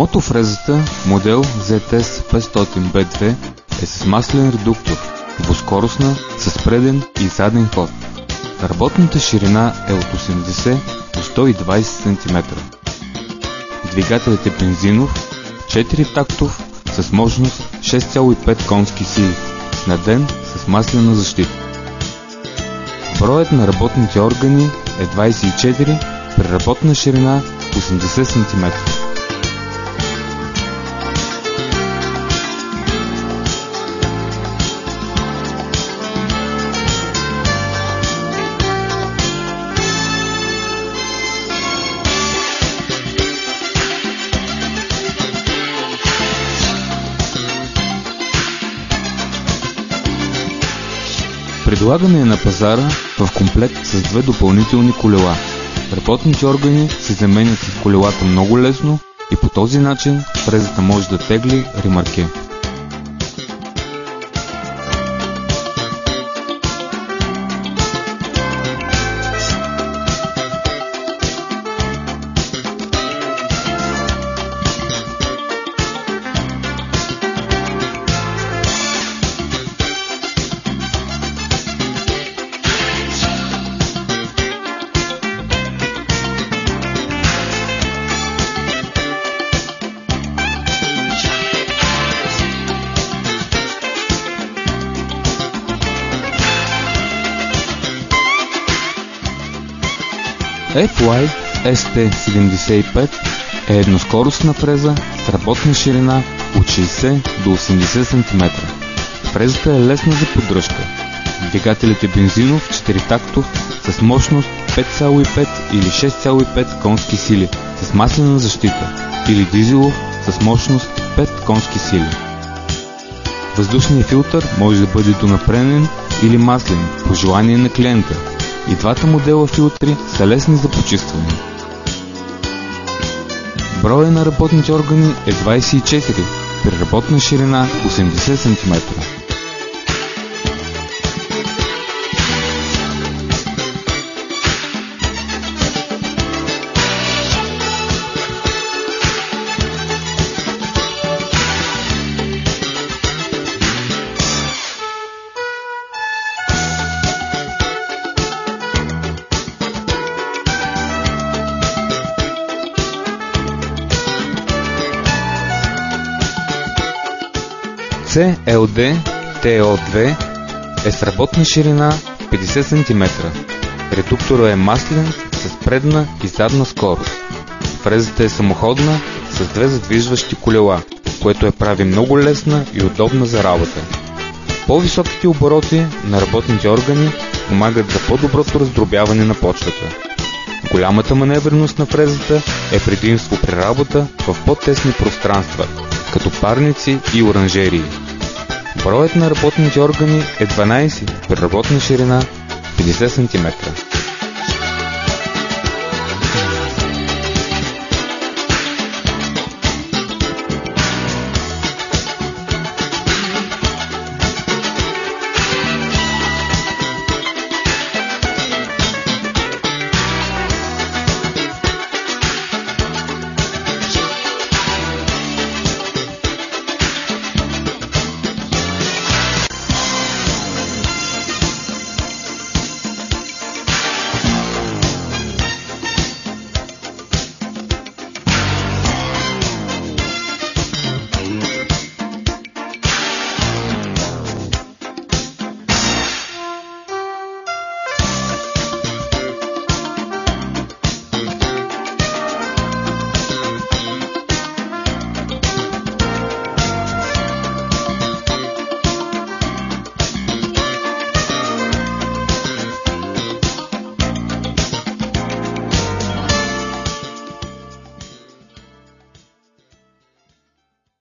Мотофрезата модел ZS500B2 е с маслен редуктор, двускоростна, с преден и заден ход. Работната ширина е от 80 до 120 см. Двигателят е бензинов, 4-тактов, с мощност 6,5 конски сили, снабден с маслена защита. Броят на работните органи е 24 при работна ширина 80 см. Предлагане е на пазара в комплект с две допълнителни колела. Работните органи се заменят с колелата много лесно и по този начин фрезата може да тегли ремарке. FY ST75 е едноскоростна фреза с работна ширина от 60 до 80 см. Фрезата е лесна за поддръжка. Двигателят е бензинов 4-тактов с мощност 5,5 или 6,5 конски сили с маслена защита или дизелов с мощност 5 конски сили. Въздушният филтър може да бъде донапренен или маслен по желание на клиента. И двата модела филтри са лесни за почистване. Броя на работните органи е 24 при работна ширина 80 см. CLD TO2 е с работна ширина 50 см. Редукторът е маслен с предна и задна скорост. Фрезата е самоходна с две задвижващи колела, което я прави много лесна и удобна за работа. По-високите обороти на работните органи помагат за по-доброто раздробяване на почвата. Голямата маневреност на фрезата е предимство при работа в по-тесни пространства, като парници и оранжерии. Броят на работните органи е 12 при работна ширина 50 см.